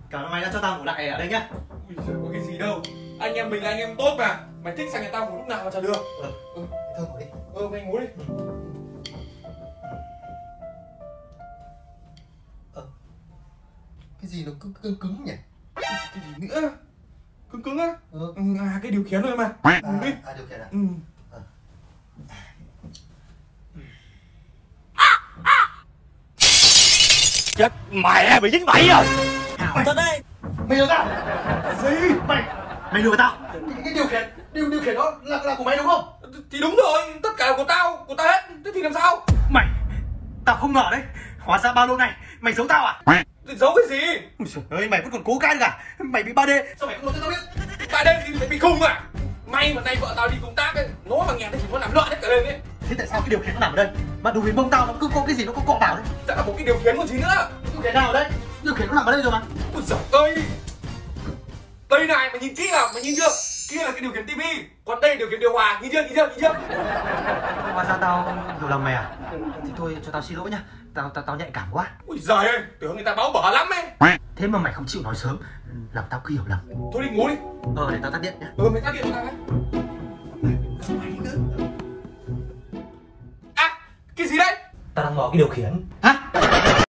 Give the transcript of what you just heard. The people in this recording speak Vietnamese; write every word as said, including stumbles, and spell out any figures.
Cảm ơn mày đã cho tao ngủ lại ở đây nhá. Ui giời, có cái gì đâu. Anh em mình là anh em tốt mà. Mày thích sang nhà tao ngủ lúc nào mà chả được. Ừ. Ừ. Thôi ngủ đi. Ừ, mày ngủ đi. Ừ. Ờ. Cái gì nó cứng cứng cứng nhỉ? Cái gì nữa? Cứng cứng á? Ừ. Ừ, à cái điều khiển thôi mà. À, Ngủ đi. à điều khiển à? Ừ. Ờ. Chết mẹ, bị dính bẫy rồi. Mày thật đấy. Mày lừa tao. Gì? Mày mày lừa tao. Cái, cái điều khiển điều điều khiển đó là là của mày đúng không? Thì đúng rồi, tất cả là của tao, của tao hết. Thế thì làm sao? Mày, tao không ngờ đấy. Hóa ra bao lâu này mày giấu tao à? Thì giấu cái gì? Ôi trời ơi, mày vẫn còn cố cãi cả. Mày bị ba đê, sao mày không nói cho tao biết? Tại đây thì mày bị khùng à? May mà nay vợ tao đi công tác ấy, nó mà nghe thấy chúng nó làm loạn hết cả lên ấy. Thế tại sao cái điều khiển nó nằm ở đây? Mà đùi mông tao nó cứ có cái gì nó có cọ vào đấy. Đã một cái điều khiển còn gì nữa? Điều khiển nào ở đây? Điều khiển nó nằm ở đây rồi mà. Ôi giời ơi. Đây này, mày nhìn kỹ nào, mày nhìn chưa? Kia là cái điều khiển tivi, còn đây là điều khiển điều hòa, nhìn chưa, nhìn chưa, nhìn chưa? Hóa ra tao hiểu lầm mày à? Thì thôi cho tao xin lỗi nhá. Tao tao tao nhạy cảm quá. Ui giời ơi, tưởng người ta báo bở lắm ấy. Thế mà mày không chịu nói sớm, làm tao cứ hiểu lầm. Thôi đi ngủ đi. Ờ để tao tắt điện nhá. Ừ, mày tắt điện cho tao ấy. Không mày nữa. À, cái gì đấy? Tao đang ngó cái điều khiển. Hả?